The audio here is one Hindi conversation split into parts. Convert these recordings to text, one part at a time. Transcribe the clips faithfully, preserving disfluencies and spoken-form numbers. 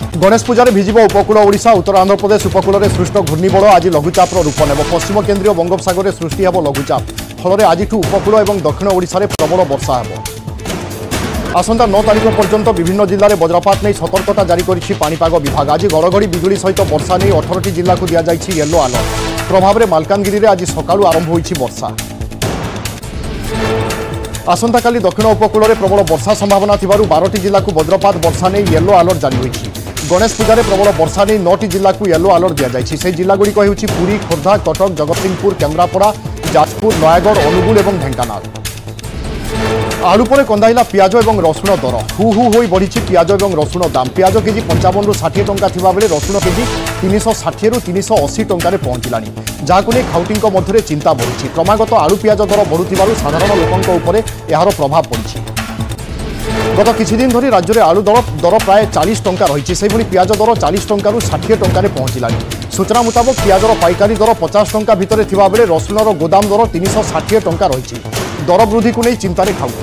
गणेश पूजा भिजिब उपकूल ओडिशा उत्तर आंध्र प्रदेश उपकूल में सृष्ट घूर्णिबल आज लघुचाप रूप नेब पश्चिम केन्द्रीय बंगोपसागर में सृष्टि हेब लघुचाप फल आज उपकूल और दक्षिण ओडिशा रे प्रबल वर्षा हेब। आसंता नौ तारीख पर्यंत विभिन्न जिले में वज्रपात नहीं सतर्कता जारी करिछि पाणीपाग विभाग। आज घड़घड़ी बिजुली सहित वर्षा नहीं अठारह जिला को दि जाइछि येलो अलर्ट प्रभाव में मालकानगिरी में आज सकाळु आरंभ होइछि वर्षा। आसंता काली दक्षिण उपकूल में प्रबल वर्षा संभावना थिबारु बारह जिला को वज्रपात वर्षा नहीं येलो अलर्ट जारी होइछि। गणेश पूजा प्रबल वर्षा नहीं नौ जिला को येलो अलर्ट दि जाइछि। से जिलागुड़िक हेउछि पुरी, खोर्धा, कटक, जगतसिंहपुर, केन्द्रापड़ा, जाजपुर, नयागढ़, अनुगुल और ढेंकानाल। आलू पर कंदाइला पियाज और रसुण दर हु हु हो बढ़ी पियाज और रसुण दाम। पियाज केजी पंचावन रु षाठी टंका थिबा बेले रसुण केजी तीन सौ षाठी रु तीन सौ अशी टंकार पहुंचलानी जहां नहीं खाउटी मध्य चिंता बढ़ी। क्रमागत आलू पियाज दर बढ़ुथिबारु साधारण लोकंक उपरे एहार प्रभाव पड़िछि। गत किछि दिन धरी राज्य में आलू दर दर प्राय चालीस टंका रही से पियाज दर चालीस टंका षाठी टंकार पहुंचलानी। सूचना मुताबक पियाजर पाइकारी दर पचास टंका भितर थिबा बेले रसुणर गोदाम दर तीन सौ षाठी टंका रही। दर वृद्धि को नहीं चिंतार खाउटी।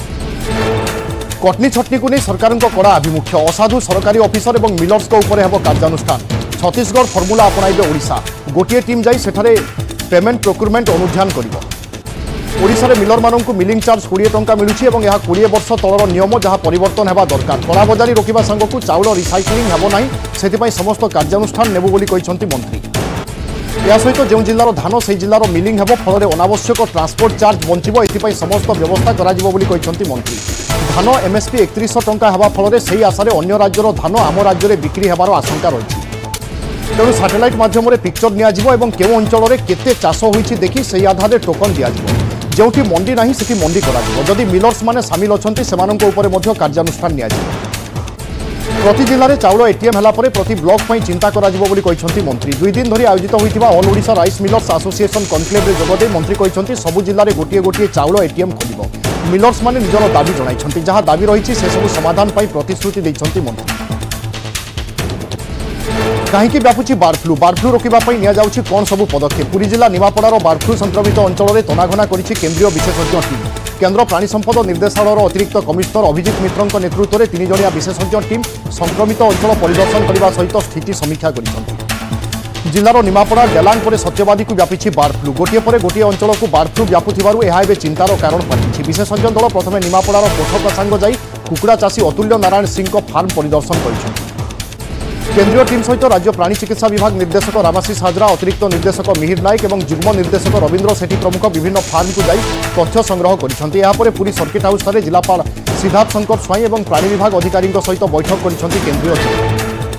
कटनी छटनी को नहीं सरकार कड़ा आभिमुख्य असाधु सरकारी ऑफिसर और मिलर्स उपर हेब कार्यानुष्ठान। छत्तीसगढ़ फर्मुला अपनाइबे ओडिशा। गोटे टीम जाई सेठारे पेमेंट प्रोक्यूरमेंट अनुध्यान करिबो। ओडिशा रे मिलर माननकु मिलिंग चार्ज बीस टंका मिलुछि और यह बीस वर्ष तलर नियम जहाँ परिवर्तन हेबा दरकार। कड़ा बजारी रोकिबा संगकु चाउल रिसाइक्लिंग हेबो नाही सेतिपई समस्त कार्यानुष्ठान नेबो बोली कहिसंती मंत्री। या सहित जो जिलार धान से जिलार मिलिंग हेबो फल अनावश्यक ट्रांसपोर्ट चार्ज बंचिबो एथिपई समस्त व्यवस्था कराजिबो बोली कहिसंती मंत्री। धान एमएसपी एकतीस टंका हेबा फल से आशारे अन्य राज्यर धान आम राज्य में बिक्री हेबार आशंका रही। तेणु सैटेलाइट माध्यम पिक्चर नियाजिबो एवं केउ अंचल में केते चाष होइछि देखि सेही आधार टोकन दियाजिबो। जोठी मंडी नाही सेठी मंडी कराजिबो। जदि मिलर्स माने शामिल अछंती सेमानंको उपरे मध्य कार्यानुष्ठान नियाजिबो। प्रति जिले में चाउल एटीएम है प्रति ब्लॉक पर चिंता कराजिबो बोली कहिसंती मंत्री। दुई दिन धरी आयोजित होइतिबा all Odisha rice millers association conclave रे जोगदे मंत्री कहिसंती सबु जिले में गोटे गोटे चाउल एटीएम खोलिबो। मिलर्स माने निजर दाबी जणाइछंती जहाँ दाबी रही से सब समाधान पाई प्रतिश्रुति दैछंती मंत्री। कहीं व्यापुची बार्ड फ्लू बार्ड फ्लू रोकवा निया जाउछि कोन सबु पदक्षेप। पुरी जिला निमापड़ार बार्ड फ्लू संक्रमित अंचल में तनाघना करिछि केंद्रीय विशेषज्ञ टीम। केन्द्र प्राणी संपद निर्देशालयर अतिरिक्त कमिशनर अभिजित मित्रों नेतृत्व में तीन जणिया विशेषज्ञ टीम संक्रमित अंचल परिदर्शन करने सहित स्थिति समीक्षा कर। जिलार निमापड़ा डेलांग पर सत्यवादी को व्यापी बार्ड फ्लू। गोटे पर गोटे अंचल को बार्ड फ्लू व्यापुथिबारु एहा एबे चिंतार कारण पालटिछि। विशेषज्ञ दल प्रथमे निमापड़ार पोठ प्रसांग जाई कुकुड़ा चाषी अतुल्य नारायण सिंह फार्म परिदर्शन कर। केंद्रीय टीम सहित राज्य प्राणी चिकित्सा विभाग निर्देशक रामाशीष हाजरा, अतिरिक्त निर्देशक मिहिर नायक और युग्म निर्देशक रवींद्र सेठी प्रमुख विभिन्न फार्म को जाई तथ्य संग्रह कर। पुरी सर्किट हाउस ठारे जिलापाल सिद्धार्थ शंकर स्वाई और प्राणी विभाग अधिकारी सहित बैठक कर केंद्रीय टीम।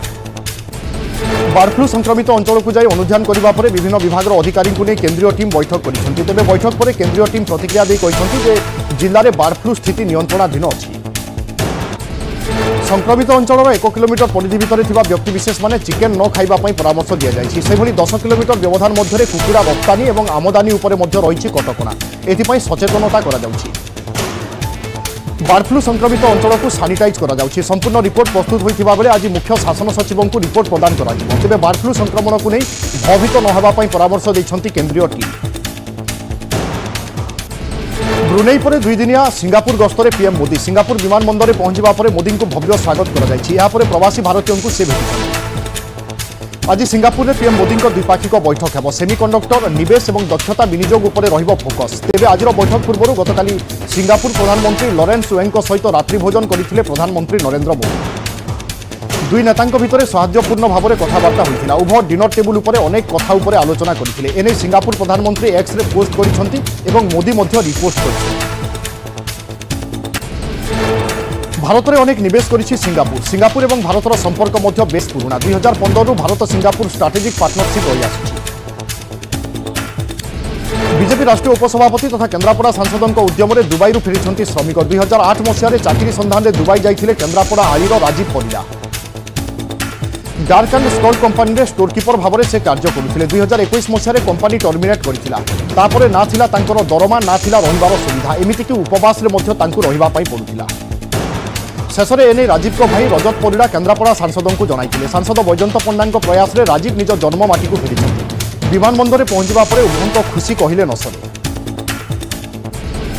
बार्ड फ्लू संक्रमित अंचल को जाई अनुध्यान करने पर विभिन्न विभाग अधिकारी को नहीं केंद्रीय टीम बैठक कर। तेज बैठक पर केंद्रीय टीम प्रतिक्रिया दे जिले में बार्ड फ्लू स्थिति नियंत्रणाधीन अच्छी। संक्रमित अंचल एक किलोमीटर परिधि भितर व्यक्ति विशेष माने चिकेन न खाइबापई परामर्श दि जाइछि। सेभली दस किलोमीटर व्यवधान मध्य कुकुड़ा रप्तानी और आमदानी उपर मध्य रही कटकणा एथिपाई सचेतनता करा जाउछि। बार्ड फ्लू संक्रमित अंचल को सानिटाइज करा जाउछि। संपूर्ण रिपोर्ट प्रस्तुत होइथिबा बेले आज मुख्य शासन सचिव को रिपोर्ट प्रदान करा जिवो। तेबे बार्ड फ्लू संक्रमण को नहीं भयभीत न हेबापई परामर्श दैछंती केंद्रीय टीम। ब्रुनेई पर दुई दिनिया सिंगापुर गस्तरे पीएम मोदी। सिंगापुर विमान बंदर में पहुंचा पर मोदी को भव्य स्वागत कर प्रवासी भारतीयों को से भेटी। आज सिंगापुर में पीएम मोदी द्विपाक्षिक बैठक है। सेमिकंडक्टर निवेश और दक्षता विनियोग उपर रहिबो फोकस। तेज आज बैठक पूर्व गतकाली सिंगापुर प्रधानमंत्री लॉरेंस वेंग सहित रात्रि भोजन करथिले प्रधानमंत्री नरेंद्र मोदी। दुई नेतांक भितर सौहार्दपूर्ण भाव में कथबार्ता होइथिला। उभय डिनर टेबुल उपर अनेक कथा उपर आलोचना करथिले। एने सिंगापुर प्रधानमंत्री एक्स रे पोस्ट करिसंती एवं मोदी मध्य रिपोस्ट करिसंती। भारत में अनेक निवेश करिछि सिंगापुर। सिंगापुर और भारतर संपर्क मध्य बेस पुराना। दुई हजार पंद्रह रु भारत सिंगापुर स्ट्राटेजिक पार्टनरशिप रही आसुछि। बीजेपी राष्ट्रीय उपसभापति तथा केन्द्रापड़ा सांसदों उद्यम दुबई फेरी श्रमिक। दुई हजार आठ मसीह चाकरी सन्धान में दुबई जाइथिले केन्द्रापड़ा आलीर Rajiv Parida. Dark and scroll company रे स्टोरकीपर भाव में से कार्य करुले। दुई हजार एक मसीह कंपानी टर्मिनेट करथिला। ना थिला तांकर दरमा ना थिला रहिबार सुविधा एमितिकी उपवास रहिबापई पड़ुथिला। शेष में एने राजीव को भाई रजत परिडा केन्द्रापड़ा सांसदों को जणाइथिले। सांसद वैजयंत पंडा प्रयास में राजीव निज जन्ममाटी को फेरी विमान बंदर में पहुंचा पर उभयों खुशी कहले न सरे।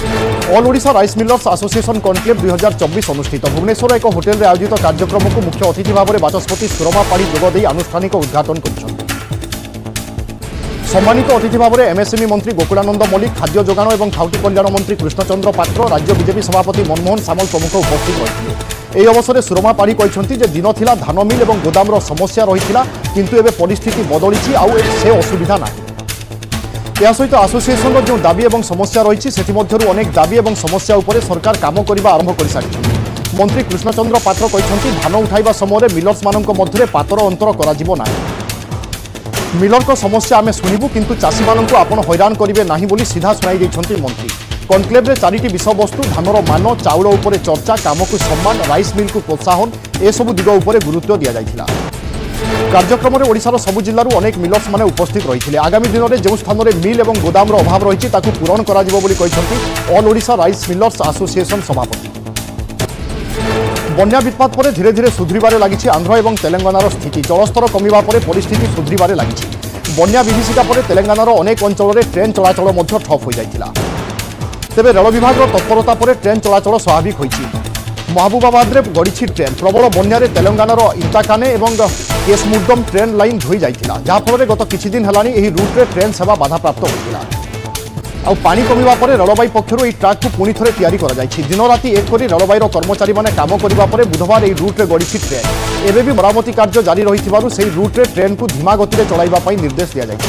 All Odisha rice millers association conclave दुई हजार चौबीस अनुष्ठित भुवनेश्वर एक होटेल में आयोजित कार्यक्रम को मुख्य अतिथि भाव में बाचस्पति सुरमा पाढ़ी जोगदे आनुष्ठानिक उद्घाटन कर सम्मानित अतिथि भाव में एमएसएमई मंत्री गोकुलानंद मल्लिक खाद्य जोगाण और खाउटी कल्याण मंत्री कृष्णचंद्र पात्र राज्य बीजेपी सभापति मनमोहन सामल प्रमुख उपस्थित रही। यह अवसर में सुरमा पाढ़ी कहते दिन थिला धान मिल और गोदाम समस्या रही किंतु एबे परिस्थिति बदली आउ से असुविधा ना। या सहित एसोसिएशन जो दाबी और समस्या रही से अनेक दाबी और समस्या उपरे सरकार काम करने आरंभ कर सारी। मंत्री कृष्णचंद्र पात्र कहते धान उठाइबा समय मिलर्स मानक मध्य पातर अंतर करा मिलर को समस्या आमे शुणु किंतु चाषी मानक आपण हैरान करेंगे ना बोली सीधा शुणाई देछंती मंत्री। कॉन्क्लेव में चारिटी विषयवस्तु धानर मान चाउल उपरे चर्चा काम को सम्मान राइस मिल को प्रोत्साहन एसबू दिग उपरे गुरुत्व दि जाइथिला। कार्यक्रम में ओडिशार सबु जिल्लारू अनेक मिलर्स माने उपस्थित रही। आगामी दिन में जो स्थान में मिल और गोदाम अभाव रही पूरण करा जिवो बोली कहछंती all Odisha rice millers association सभापति। बन्या वित्पात पर धीरे धीरे सुधरिबारे लागिछि आंध्र और तेलंगानार स्थिति। जलस्तर कमिबा पर परिस्थिति सुधरिबारे लागिछि। बन्या विभीषिका पर तेलंगानार अनेक अंचल में ट्रेन चलाचल मध्य ठप हो जाइथिला। तेबे रेल विभाग तत्परता पर ट्रेन चलाचल स्वाभाविक होइछि। महबूबाबाद में गड़ी ट्रेन प्रबल बन्यारे तेलंगानार इंताकाने और केसमुर्दम ट्रेन लाइन धोई जाइथिला जहाँफल गत किछि दिन हेलानी एही रूट्रे ट्रेन सेवा बाधाप्राप्त होइथिला। आउ पानी कमिबा पर रेलबाई पक्षर यह ट्राक को पुणी थे तैयारी कर दिन राति एक कर रेलबाईर कर्मचारी मैंने काम करने पर बुधवार यह रूट्रे गड़ी ट्रेन एवं भी मरामती कार्य जारी रही से रूट्रे ट्रेन को धीमा गति चलाइबा निर्देश दि जाए।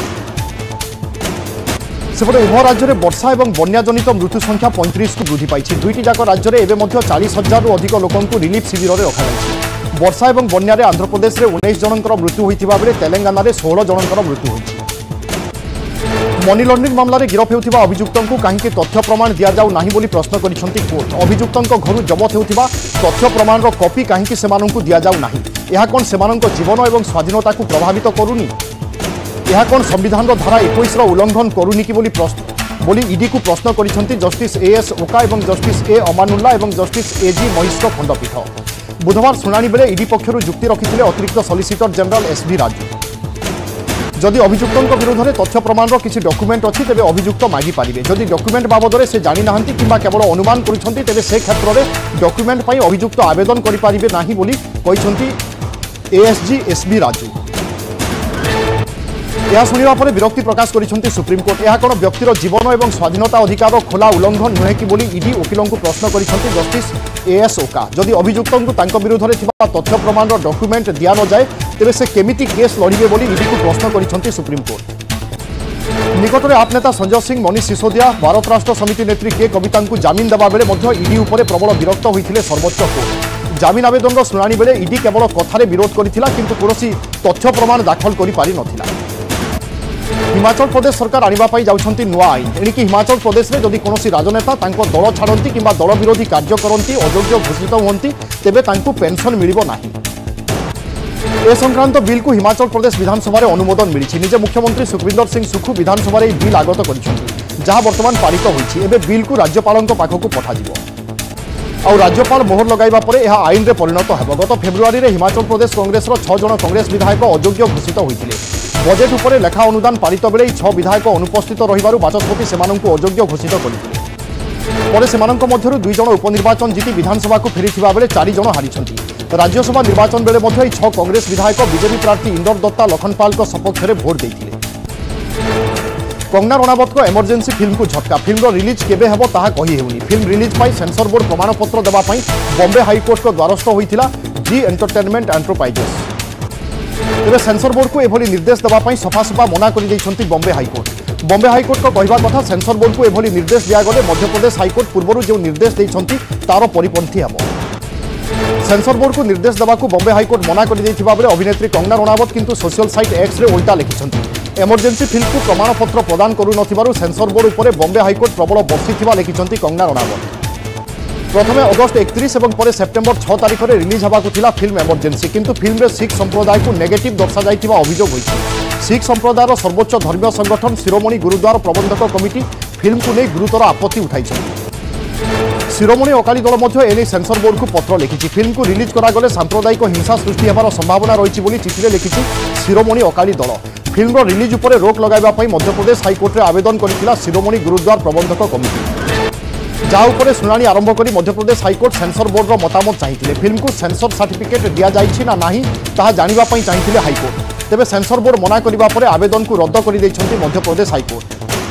सेपटे उभय राज्य में वर्षा और बन्याजनित मृत्यु संख्या पैंतीस को वृद्धि पाई। दुईटी जाक राज्य में एवं चालीस हजार अधिक लोक रिलीफ शिविर में रखा। वर्षा और बन्यारे आंध्र प्रदेश में उन्नीस जनकर मृत्यु होता बेले तेलंगाना में षोह जनकर मृत्यु होती। मनी लंडरिंग मामलें गिरफ होता अभियुक्तों को कहीं तथ्य प्रमाण दि जाऊ नहीं बोली प्रश्न करिसेंती कोर्ट। अभियुक्तों घर जबत होता तथ्य प्रमाण कॉपी कहीं से दि जाऊ नहीं यह कौन से जीवन और स्वाधीनता को प्रभावित करूनी यह कौन संविधान धारा इक्कीस उल्लंघन करूनी कि बोली प्रश्न बोली ईडी को प्रश्न करिसेंती जस्टिस ए एस ओका और जस्टिस ए अमानुल्ला और जस्टिस ए जी महिष्र खंडपीठ। बुधवार शुणाणी बेले ईडी पक्षर जुक्ति रखिते अतिरिक्त सॉलिसिटर जनरल एस भी राजू। जदि अभियुक्तों विरोध में तथ्य प्रमाण किसी डॉक्यूमेंट अच्छी तेज अभियुक्त मागी पारे। जदि डॉक्यूमेंट बाबद से जानी ना कि केवल अनुमान करुँच तेज से क्षेत्र में डॉक्यूमेंट पर अभियुक्त आवेदन करें ना बोली कहते एएसजी एस भी राजू। यह शुणा पर विरक्ति प्रकाश करिसेंती सुप्रीमकोर्ट। यह कौन व्यक्तिर जीवन और स्वाधीनता अधिकार खोला उल्लंघन नुहे कि बोली ईडी वकिलों को प्रश्न करिसेंती जस्टिस ए एस ओका। जदि अभियुक्तों को विरोध में थिबा तथ्य प्रमाण डॉक्यूमेंट दि न जाए तेरे से केमिति केस लड़िबे बोली ईडी को प्रश्न करिसेंती सुप्रीमकोर्ट। निकट में आप नेता संजय सिंह मनीष सिसोदिया भारत राष्ट्र समिति नेत्री के कविता को जमीन देवा बेले ईडी उपर प्रबल विरक्त होते सर्वोच्च कोर्ट। जमीन आवेदन शुणाणी बेले ईडी केवल कथार विरोध करथिला किंतु कौनसी तथ्य प्रमाण दाखल करि पारि नथिला। हिमाचल प्रदेश सरकार आने जाउछंती नुआ आईन। एणिकी हिमाचल प्रदेश में जदि कौन राजनेता दल छाड़ती कि दल विरोधी कार्य करती अयोग्य घोषित होती तेबे तांको पेंशन मिलिबो नाही। ए संक्रांत बिल को हिमाचल प्रदेश विधानसभा अनुमोदन मिली। निजे मुख्यमंत्री सुखविंदर सिंह सुखु विधानसभा बिल आगत कर जहाँ बर्तमान पारित होइछि। एबे बिल को राज्यपाल पाखक पठाजिबो और राज्यपाल मोहर लगाइबा परे यह आईन में परिणत हो। गत फेब्रुआरी में हिमाचल प्रदेश कांग्रेस छह जन कांग्रेस विधायक अयोग्य घोषित होते बजेट उपरे लेखा अनुदान पारित बेले छह विधायक अनुपस्थित रहिबारु बाचस्पति सेमानंकु अयोग्य घोषित करथिले। परे सेमानंक मध्यरु दुई जन उपनिर्वाचन जीति विधानसभा को फेरिथिबा बेले चारि जन हारिछंती। राज्यसभा निर्वाचन बेले मध्य छह कांग्रेस विधायक बीजेपी प्रार्थी इंदर दत्ता लखनपाल सपक्ष में भोट देथिले। कंगना रणावत को इमरजेंसी फिल्म को झटका। फिल्म रिलीज केबे हेबो ताहा कहि हेउनी। फिल्म रिलीज पाई सेंसर बोर्ड प्रमाणपत्र देबा पाई बॉम्बे हाईकोर्ट को द्वारस्थ होइथिला जी एंटरटेनमेंट एंटरप्राइजेस। तेज सेंसर बोर्ड को एभली निर्देश देवाई सफासफा मना कर बॉम्बे हाईकोर्ट। बॉम्बे हाईकोर्ट को कहवा कथा सेंसर बोर्ड को एभली निर्देश दिगले मध्यप्रदेश हाईकोर्ट पूर्व जो निर्देश देते तार परिपंथी हेब। सेंसर बोर्ड को निर्देश देवा बॉम्बे हाईकोर्ट मना कर अभिनेत्री कंगना रणावत किंतु सोशल साइट एक्स रे उल्टा लिखिं इमरजेंसी फिल्म को प्रमाणपत्र प्रदान करू सेंसर बोर्ड उपर बॉम्बे हाईकोर्ट प्रबल बर्षि लिखिं कंगना रणावत। प्रथम अगस्ट एकतीस और सेप्टेम्बर छह तारीख में रिलीज होगा फिल्म इमरजेंसी किंतु फिल्म सिख संप्रदाय को नेगेटिव दर्शा जाइथिबा अभियोग होइछि। सिख संप्रदायर सर्वोच्च धर्मीय संगठन शिरोमणि गुरुद्वार प्रबंधक कमिटी फिल्म को नहीं गुरुतर आपत्ति उठाई। शिरोमणि अकाली दल मध्य एने सेंसर बोर्ड को पत्र लिखिछि। फिल्म को रिलीज करागले सांप्रदायिक हिंसा सृष्टि होबार संभावना रही चिठी लिखिछि शिरोमणि अकाली दल। फिल्म रिलीज उपर रोक लगाइबा पई मध्यप्रदेश हाईकोर्ट रे आवेदन करिथिला शिरोमणि गुरुद्वार प्रबंधक कमिटी। जहाँ उपरे शुणाणी आरंभ कर मध्यप्रदेश हाइकोर्ट सेंसर बोर्डर मतामत चाहिए। फिल्म को सेंसर सर्टिफिकेट दि जाइछि ना नहीं ताहा जानिबा पई चाहिए हाइकोर्ट। तेबे सेंसर बोर्ड मना करिबा परे आवेदन को रद्द कर दैछन्ति मध्यप्रदेश हाइकोर्ट।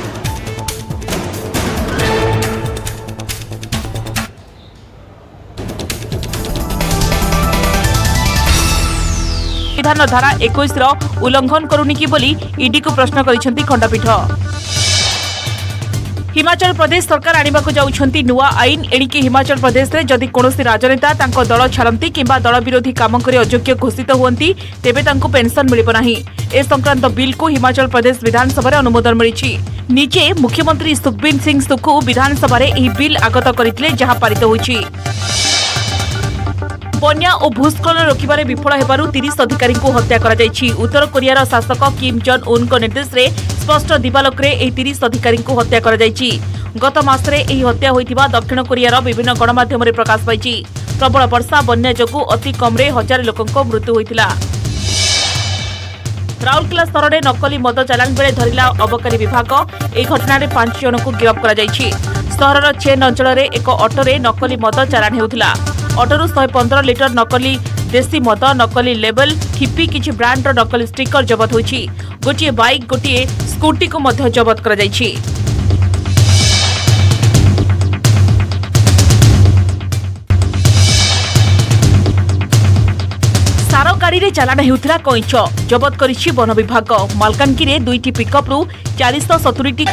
संविधान धारा इक्कीस उल्लंघन करुनी कि बोली ईडी को प्रश्न करिसेंति खंडपीठ। हिमाचल प्रदेश सरकार आनिबा को जाउछंती नुआ आईन। एणिके हिमाचल प्रदेश रे जदि कोनोसी राजनेता तांको दल छाड़ती किंबा दल विरोधी काम करे अयोग्य घोषित हुअंती तेबे तांको पेंशन मिलिबो नाही। ए संक्रांत बिल को हिमाचल प्रदेश विधानसभा रे अनुमोदन मिलिछि। निजे मुख्यमंत्री सुखबीर सिंह सुखु विधानसभा रे एही बिल आगत करितले जहां पारित होइछि। बन्या और भूस्खलन रोकबार विफल हेबारु तीस अधिकारी को हत्या करा जायछि। उत्तर कोरियार शासक किम जॉन उन को निर्देश रे स्पष्ट दिवालोक रे एही तीस अधिकारी को हत्या करा जायछि। गत मासरे एही हत्या होइथिबा दक्षिण कोरियार विभिन्न गणमाध्यम रे प्रकाश पाइछि। प्रबल वर्षा बन्या जोगु अति कम रे हजार लोकंको मृत्यु होइथिला। राउरकेला स्तर में नकली मद चालाण बेले धरिला अबकारी विभाग। ए घटना रे पांच जन को गिरफ्त करा जायछि। सहरर चेन अंचल रे एक ऑटोरे नकली मद चालाण हेउथिला। ऑटोरु एक सौ पंद्रह लिटर नकली देसी मद, नकली लेबल, ठिपी, किछि ब्रांड रो नकली स्टिकर जबत होइछि। गोटिए बाइक, गोटिए स्कूटी को मध्य जबत करा जायछि। सार गाड़ी रे चालाण हेउथिला कइंच जबत करिछि वन विभाग। मालकानगिरी दुईटी पिकअप रु चार सौ सत्तर टी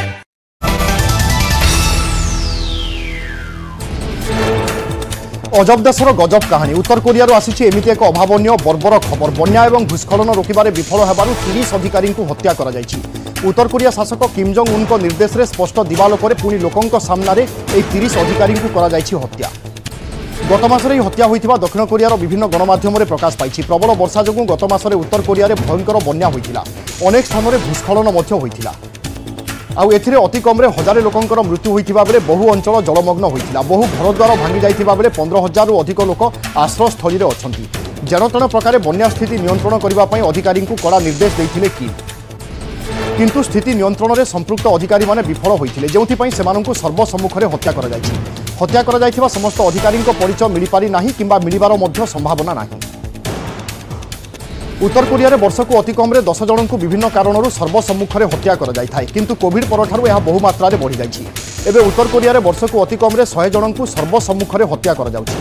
अजब देशर गजब कहानी। उत्तर कोरियार आसी एमती एक अभावन बर्बर खबर। बन्या और भूस्खलन रोकबार विफल होबारु तीस अधिकारी को हत्या करा जायछि। उत्तर कोरिया शासक किम जोंग उन को निर्देश रे स्पष्ट दिवालोक रे पुणी लोकंक सामने ए तीस अधिकारी को करा जायछि हत्या। गत मासरे हत्या होइथिबा दक्षिण कोरियार विभिन्न गणमाध्यम रे प्रकाश पाइछि। प्रबल वर्षा जोगु गत मासरे उत्तर कोरिया रे भयंकर बन्या होइथिला। अनेक स्थान रे भूस्खलन मध्य होइथिला। आउ एथिरे अति कम हजारे लोकंकर मृत्यु होइथिबा बेले बहु अंचल जलमग्न होइथिला। बहु घरद्वार भांगी जाइथिबा बेले पंद्रह हजार रु अधिक लोक आश्रयस्थली रे अछंती। जेणतेण प्रकार बन्या स्थिति नियंत्रण करबा पई अधिकारी को कड़ा निर्देश दैथिले कि किंतु स्थिति नियंत्रण रे संपृक्त अधिकारी माने विफल होइथिले, जेउथि पई सेमानंकु सर्वसम्मुख रे हत्या करा जायछि। हत्या करा जाइथिबा समस्त अधिकारी को परिचय मिली पारि नाही किंबा मिलिबार मध्य संभावना नाही। उत्तर कोरिया रे वर्ष को अति कम दस जन को विभिन्न कारणों सर्वसम्मुख में हत्या कर जाए। किंतु कोविड परठारु यह बहु मात्रा रे बढ़ी जाइछि। एबे उत्तर कोरिया रे वर्ष को अति कम सौ जन को सर्वसम्मुख में हत्या कर जाउछि।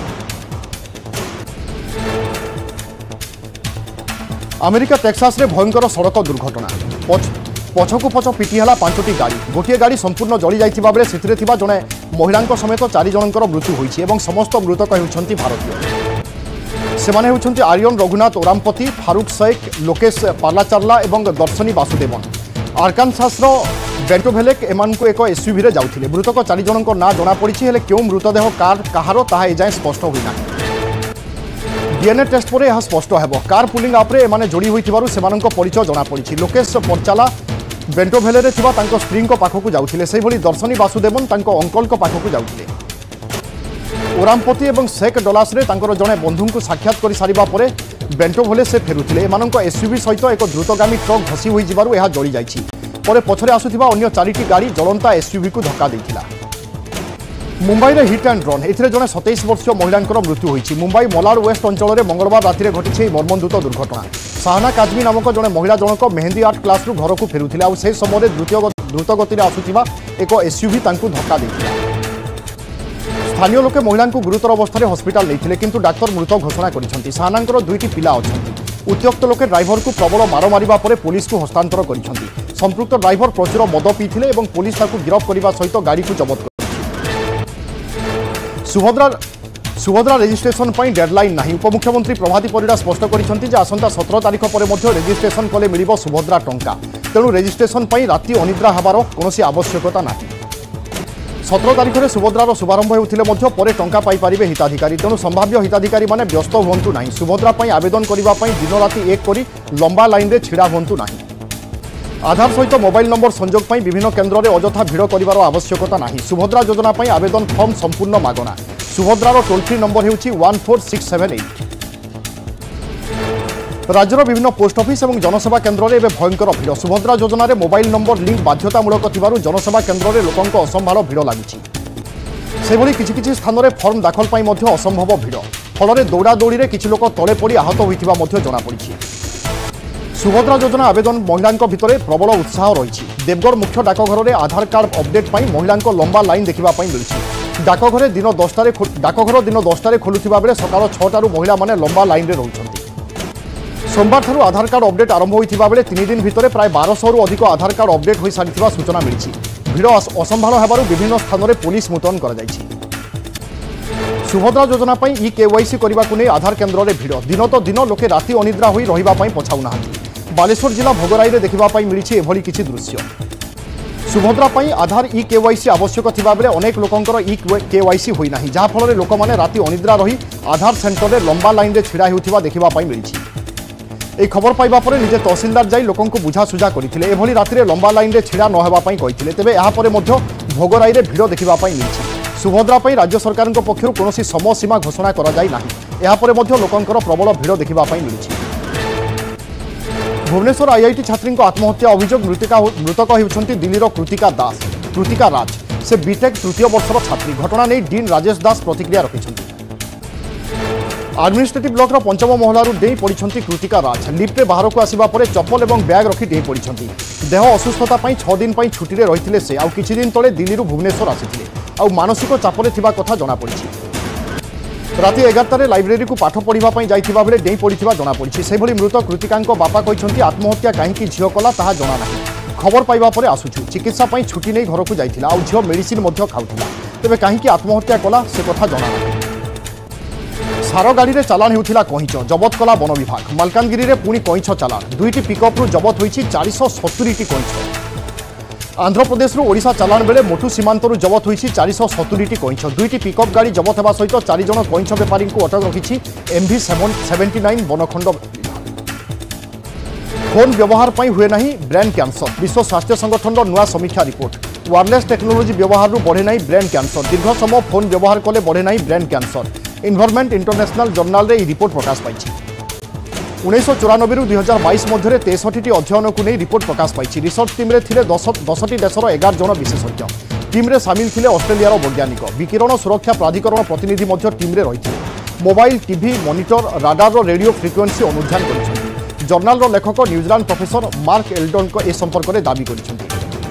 अमेरिका टेक्सास रे भयंकर सड़क दुर्घटना। पछकु पछ पिटिहाला पांचटी गाड़ी। गोटे गाड़ी संपूर्ण जली जाइथिबा बेले सेथिरे थिबा जणे महिलांक समेत चार जनकर मृत्यु होइछि एवं समस्त मृतक हेउछन्ति भारतीय। सेमाने हेउछन्ति आर्यन रघुनाथ ओरामपति, फारूक शेख, लोकेश पालाचार्ला एवं दर्शनी वासुदेवन। आर्कानसास बेंटोभेलेक एमानकु एक एसयूवी रे जाउथिले। मृतक चार जनक ना जना पड़िछि, हेले केउ मृतदेह कार कहार ताहा एजाए स्पष्ट होइना। डीएनए टेस्ट पर यह स्पष्ट हेबो। कार पुलिंग आपरे एमाने जोड़ी होइथिबारु सेमानक परिचय जना पड़िछि। लोकेश परचाला बेंटोभेले रे थिबा तांको स्त्रींक पाखकु जाउथिले। सेहि भली दर्शनी वासुदेवन तांको अंकलक पाखकु जाउथिले। ओरामपति और शेख डलास रे तांकर जड़े बंधु को साक्षात कर सारिबा परे बेंटोभले से फेरुथिले। एमानक एसयूवी सहित एक द्रुतगामी ट्रक घसी होई जिबारु यह जली जाइछि। परे पछरे आसुथिबा अन्य चारिटी गाड़ी जलंता एसयूवी को धक्का देइथिला। मुंबई रे हिट एंड रन। एथिरे जड़े सतैश वर्षीय महिलांकर मृत्यु होइछि। मुंबई मलाड वेस्ट अंचल में मंगलवार राति घटी मर्मन्तुद दुर्घटना। साहना काजमी नामक जड़े महिला जनक मेहंदी आर्ट क्लास रु घर को फेरुथिले। आ से समय द्रुत गति आसुथिबा एक एसयूवी तांकु धक्का देइथिला। स्थानीय लोके महिला को गुरुतर अवस्था हस्पिटाल नहीं, किंतु डाक्तर मृत घोषणा करिसेंति। साहनांकर दुईटी पिला अछंती। उत्त्यक्त लोके ड्राइवर को प्रबल मार मारिबा परे पुलिस को हस्तांतर करिसेंति। संपृक्त ड्राइवर प्रचुर मद पीथिले एवं पुलिस ताकु गिरफ्त करबा सहित गाड़ी को जब्त करिछि। सुभद्रा सुभद्रा रेजिस्ट्रेशन पर डेडलाइन नहीं। उपमुख्यमंत्री प्रभाती परिडा स्पष्ट करिसेंति आसंता सत्रह तारिख पर मध्य रेजिस्ट्रेशन कले मिलिबो सुभद्रा टंका। तेणु रेजिस्ट्रेशन पर राति अनिद्रा हबार कोनोसी आवश्यकता नहीं। सत्रह तारिख में सुभद्रार शुभारंभ होते पर टंका पाइपर हिताधिकारी। तेणु संभाव्य हिताधिकारी माने व्यस्त हुंतु नहीं। सुभद्रा आवेदन करने दिन राति एक करी लंबा लाइन रे छिड़ा हुंतु नहीं। आधार सहित मोबाइल नंबर संजोग पर विभिन्न केन्द्र में अजथा भिड़ कर आवश्यकता नहीं। सुभद्रा योजना पर आवेदन फर्म संपूर्ण मागणा। सुभद्रार टोल फ्री नंबर होउछि one four six seven eight. राज्यर विभिन्न पोस्ट ऑफिस और जनसेवा केन्द्र में भयंकर भिड़। सुभद्रा योजना रे मोबाइल नंबर लिंक बाध्यतामूलक थिबारु जनसेवा केन्द्र में लोकंक असंभाल भिड़ लागिछि। सेभली किछि किछि स्थान में फर्म दाखल पाई मध्य असंभव भिड़ फल दौड़ा दौड़ी में किछि लोक तले पड़ी आहत होइथिबा मध्य जଣାपड़ी। सुभद्रा योजना आवेदन महिला भितर प्रबल उत्साह रही। देवगढ़ मुख्य डाकघर में आधार कार्ड अपडेट पर महिला लंबा लाइन देखा मिली। डाकघर दिन दसटार डाकघर दिन दसटार खोलुवा बेले सकाल छटारू महिला माने लंबा लाइन में रोचंती। सोमवार ठारू आधार कार्ड अपडेट आरंभ होइथिबा बेले तीन दिन भितर प्राय बारश रु अधिक आधार कार्ड अपडेट हो सारी सूचना मिली। भिड़ असंभाल होबारु विभिन्न स्थान में पुलिस मुतयन कर जायछि। सुभद्रा योजना पर इ केवाईसी करने को नहीं आधार केन्द्र में भिड़ दिन तो दिन लोके राति अनिद्रा होई रहिबा पई पछाउना। बालेश्वर जिला भोगराई में देखा मिली एभली किछि दृश्य। सुभद्रा पर आधार इ केवाईसी आवश्यक थिबा बेले अनेक लोकंकर इ केवाईसी होई नाही, जहा फल लोक माने राति अनिद्रा रही आधार सेंटर में लंबा लाइन में छिड़ा होउथिबा देखा मिली। ए खबर पाइबा परे निजे तहसीलदार जाई लोकंकु बुझासुझा करथिले। एभली राति लंबा लाइन में छिड़ा न हेबा पई कहिथिले। तेबे एहा परे मध्य भोगराई में भिड़ देखा मिली। सुभद्रा पर राज्य सरकार पक्षर कौन समय सीमा घोषणा करा जाई नाही। एहा परे मध्य लोकंकर प्रबल भिड़ देखा मिली। भुवनेश्वर आईआईटी छात्री आत्महत्या अभियोग मृतिका मृतक होती दिल्लीर कृतिका दास कृतिका राज से बीटेक तृतीय वर्षर छात्री। घटना नहीं डीन राजेश दास प्रतिक्रिया रखिंट। एडमिनिस्ट्रेटिव ब्लॉक पंचम महलारू डेई पड़ी कृतिका राज। लिफ्ट बाहर को आसवा पर चप्पल और बैग रखी डेई पड़ी। देह असुस्थता छह दिन छुट्टी रही से आउ किछि दिन तले दिल्ली भुवनेश्वर आसी आउ मानसिक चापरे थिबा कथा जଣାपड़ी। राति एगारटार लाइब्रेरी को पाठ पढ़ापी जाइथिबा बेले डेई पड़िथिबा जଣାपड़ी। से भली मृत कृतिकांको बापा कहते आत्महत्या कहीं झील कला ताहा जना नहीं। खबर पाइबा परे आसुछु चिकित्सा पई छुट्टी नहीं घर को जाइथिला आउ झील मेडिसिन मध्य खाउथिला। तेबे कहीं आत्महत्या कला से कथा जना नहीं। सार गाड़ी में चालाण होउथिला कईंच जबत कला वन विभाग। मालकानगिरी में पुणी कईंच चालाण दुईटी पिकअप्रु जबत होइछि चार सौ सत्तरी टी कईंच। आंध्र प्रदेश ओडिशा चालाण बेले मोटू सीमांतरू जबत होइछि चार सौ सत्तरी टी कईंच। दुईटी पिकअप गाड़ी जबत होगा सहित चार जन कईंच बेपारी को अटक रखिछि एमभि सेवेन्टी नाइन बनखंड विभाग। फोन व्यवहार पर हुए नहीं ब्रेन कैंसर। विश्व स्वास्थ्य संगठन नुआ समीक्षा रिपोर्ट। वायरलेस टेक्नोलोजी व्यवहार बढ़े नहीं ब्रेन कैंसर। दीर्घ समय फोन व्यवहार कले बढ़े नहीं brain cancer. Environment international journal रे रिपोर्ट प्रकाश पाई। उन्नीस चौरानबे दुई हजार बैश मध्य तेसठी अध्ययन को नहीं रिपोर्ट प्रकाश पाई। रिसर्च टीम रे थिले दस दसटी देशर एगार जन विशेषज्ञ। टीम रे सामिल थिले ऑस्ट्रेलियार वैज्ञानिक। विकिरण सुरक्षा प्राधिकरण प्रतिनिधि मध्य टीम रे रही। Mobile TV monitor radar radio frequency अनुध्यान कर। जर्नाल लेखक न्यूजीलैंड प्रोफेसर मार्क एल्डन को ए संपर्क में दाबी कर।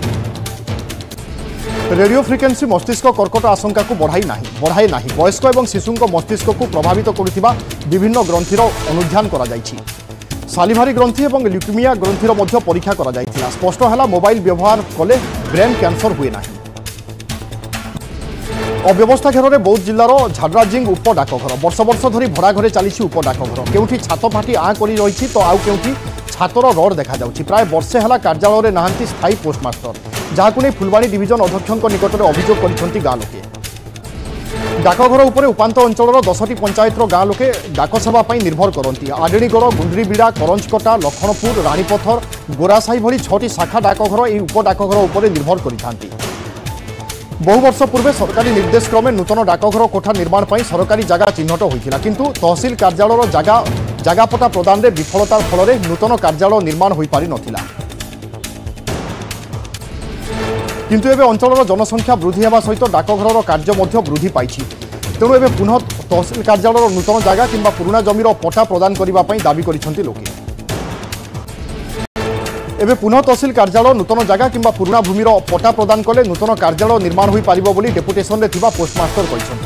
रेडियो फ्रिक्वेन्सी मस्तिष्क कर्कट आशंका को बढ़ाई नहीं बढ़ाए नहीं। वयस्क और शिशु मस्तिष्क को प्रभावित करुवा विभिन्न ग्रंथिर अनुध्यान करा जायछि। सालिभारी ग्रंथि और ल्यूकेमिया ग्रंथिर मध्य परीक्षा करा जायथिला। स्पष्ट है मोबाइल व्यवहार कले ब्रेन कैंसर हुए नहीं। अव्यवस्था घेर में बौद्ध जिलार झाड्राजिंग उप डाकघर। वर्ष वर्ष धरी भड़ा घरे चली उप डाकघर। केउठी छात फाटी आँ कर रही तो आउ केउठी छातर रड देखा जाउछि। प्राय वर्षे है कार्यालय में नहांती स्थायी पोस्टमास्टर, जहां नहीं फुलवाणी डिविजन अध्यक्ष निकट में अभियोग कर गाँ लोके। डाकघर उपर उपात अंचल दसटी पंचायतर गाँ लोके डाकसेवा निर्भर करती। आडेणीगड़ गुंडरीबिड़ा करंजकटा लखनपुर रानीपथर गोरासाही भली छटी शाखा डाकघर यह उप डाकघर उपर निर्भर करती। बहु वर्ष पूर्व सरकारी निर्देश क्रमे नूतन डाकघर कोठा निर्माण पर सरकारी जगह चिन्हट होता, किंतु तहसिल कार्यालय जगह जगापटा प्रदान में विफलतार फल नूतन कार्यालय निर्माण हो पारि नथिला। किंतु एबे अंचल जनसंख्या वृद्धि होगा सहित डाकघर कार्य वृद्धि पाई। तेणु एबे पुनः तहसिल कार्यालय नूतन जगह किंबा पुराना जमीर पट्टा प्रदान करने दाबी करिसेंति लोके। एबे पुनः तहसिल कार्यालय नूतन जगह किंबा पुराना भूमिर पट्टा प्रदान कले नूतन कार्यालय निर्माण हो पारिबो बोली डेपुटेशन रे थिबा पोस्टमास्टर कहिसेंति।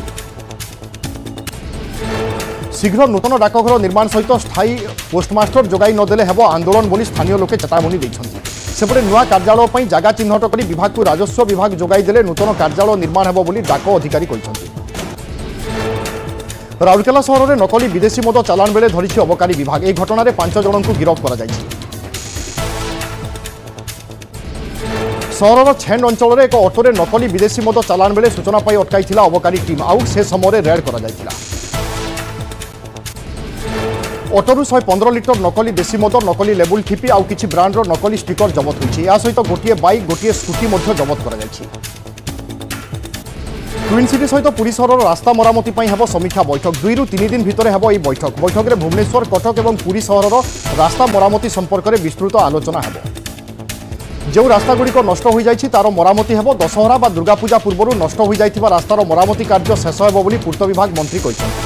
शीघ्र नूतन डाकघर निर्माण सहित स्थायी पोस्टमास्टर जोगाई नदेले हेबो आंदोलन बोली स्थानीय लोके चेतावनी दैछंती। सेपटे नुआ कार्यालय पर जगह चिन्हट कर विभाग को राजस्व विभाग जोगाई देले नूतन कार्यालय निर्माण हेबो बोली डाक अधिकारी कहिसेंति। राउरकेला सहर में नकली विदेशी मद चालाण बेले धरिछि अबकारी विभाग। एक घटना में पांच जन को गिरफ्त करा जायछि। सहर छेंड अंचल में एक ऑटो नकली विदेशी मद चालाण बेले सूचना पाई अटकाई अबकारी टीम आउ से समय रेड करा जायथिला। ऑटोरू शहे पंद्रह लिटर नकली देशी मद नकली लेबुल ठिपी आउ किछि ब्रांडर नकली स्टिकर जबत होइछि। या सहित गोटे बाइक गोटे स्कूटी मध्य जबत करा जायछि। ट्विन सिटी सहित पुरी सहर रास्ता मरामती पर हेब समीक्षा बैठक। दुई रु तीन दिन भितर हेब यह बैठक। बैठक में भुवनेश्वर कटक और पुरी सहर रास्ता मरामती संपर्क में विस्तृत आलोचना हेब। जो रास्तागुड़िक नष्ट हो जाइछि तार मरामती हेबो। दशहरा बा दुर्गा पूजा पूर्व नष्ट हो जाइथिबा रास्तार मरामती कार्य शेष हेबो बोली पूर्त विभाग मंत्री कहिसथि।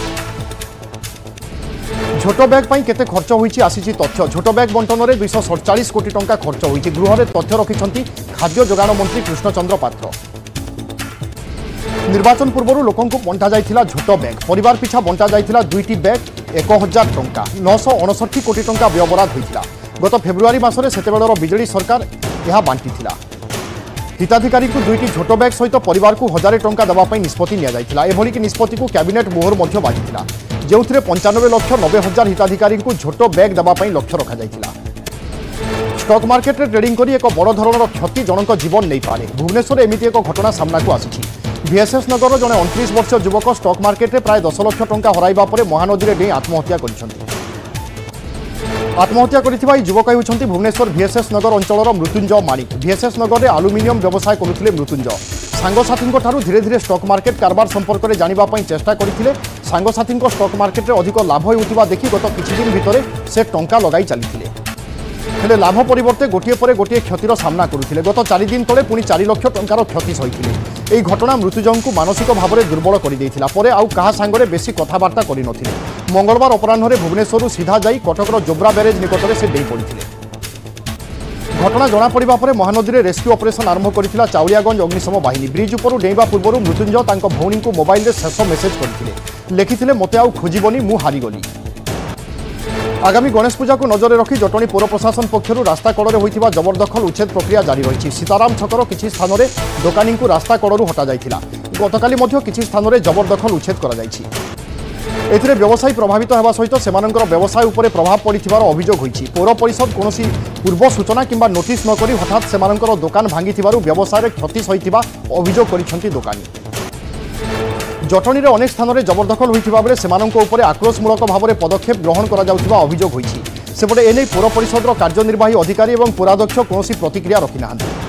झोट बैग पर केते खर्च होईछि आसीछि तथ्य। झोट बैग बंटन में दुईश सड़चाश कोटी टंका खर्च होईछि। गृह में तथ्य रखिछंती खाद्य जोगाण मंत्री कृष्णचंद्र पात्र। निर्वाचन पूर्व लोकंकु बंटा जाइथिला झोट बैग। परिवार पिछा बंटा जाइथिला दुईटी बैग एक हजार टंका। नौश अणसठी कोटी टंका व्ययबराद होइथिला। गत फेब्रुआरी मासरे सेतेबेलर बिजेडी सरकार यह बांटीथिला। हिताधिकारी को दुईटी झोट बैग सहित परिवार को हजारे टंका देवा पई निष्पत्ति निया जाइथिला। एभली निष्पत्ति को कैबिनेट मोहर मध्य बाजिथिला। जो पंचानबे लक्ष नबे हजार हिताधिकारी को झोट बैग देवा पई लक्ष्य रखा जाइथिला। स्टॉक मार्केट रे ट्रेडिंग करी एक बड़ धरणर क्षति जनक जीवन नहीं पारे। भुवनेश्वर एमिति एक घटना सामना को आसीछि। भिएसएस नगर जड़े उनतीस वर्ष युवक स्टॉक मार्केट रे प्राय दस लक्ष टंका हराइबा परे महानदी रे डेई आत्महत्या करिसंति। आत्महत्या करिथिबा युवक हेउछंती भुवनेश्वर भिएसएस नगर अंचलर मृत्युंजय माणिक। भिएसएस नगर रे एल्युमिनियम व्यवसाय करुथिले मृत्युंजय। सांगसाथी धीरे धीरे स्टॉक मार्केट कारबार संपर्क में जानिबा पई चेष्टा करथिले। सांगसाथी स्टॉक मार्केट रे अधिक लाभ होउथिबा देखि गत किछि दिन भितरे से टंका लगाई चलिथिले। हेले लाभ परिवर्ते गोटिए परे गोटिए क्षतिर सामना करुथिले। गत चारि दिन तले पुणी चारि लक्ष टंकार क्षति सहिथिले। एही घटना मृत्युंजय को मानसिक भाव में दुर्बल कर देइथिला। परे आउ काहा सांगरे बेसी कथाबार्ता करि नथिले। मंगलवार अपराह्न भुवनेश्वर सीधा जाई कटकर जोब्रा ब्यारेज निकटरे से डेई पड़िथिले। घटना जना पड़ा पर महानदी में रेस्क्यू ऑपरेशन आरंभ करथिला चाउलियागंज अग्निशम बाहिनी। ब्रिज उपर डेइबा पूर्व मृत्युंजय तांको भौणी को मोबाइल रे शेष मेसेज करथिले। लिखिथिले मते आउ खोजिबनी मु हारिगली। आगामी गणेश पूजा को नजर रखी जटणी पौर प्रशासन पक्षर रास्ता कड़े होइथिबा जबरदखल उच्छेद प्रक्रिया जारी रही। सीताराम छकर किछि स्थान में दोकानी को रास्ता कड़ू हटा जाइथिला। गतकाली मध्य किछि स्थान में जबरदखल उच्छेद करा जाइछि। एथिरे व्यवसायी प्रभावित होगा सहित सेमानंकर व्यवसाय उपरे प्रभाव पड़िथिबार अभियोग होइछि। पौर परिषद कोनोसी पूर्व सूचना किंबा नोटिस न करी हठात सेमानंकर दुकान भांगिथिबारु व्यवसाय रे क्षति सहिथिबा अभियोग करिसंती दोकानी। जटणी रे अनेक स्थान में जबरदखल होइथिबा बेले सेमानंको उपरे आक्रोशमूलक भाव में पदक्षेप ग्रहण करा जाउथिबा अभियोग होइछि। सेपटे एने पौर परिषदर कार्यनिर्वाही अधिकारी और पौराध्यक्ष कोनोसी प्रतिक्रिया रखि नाहांती।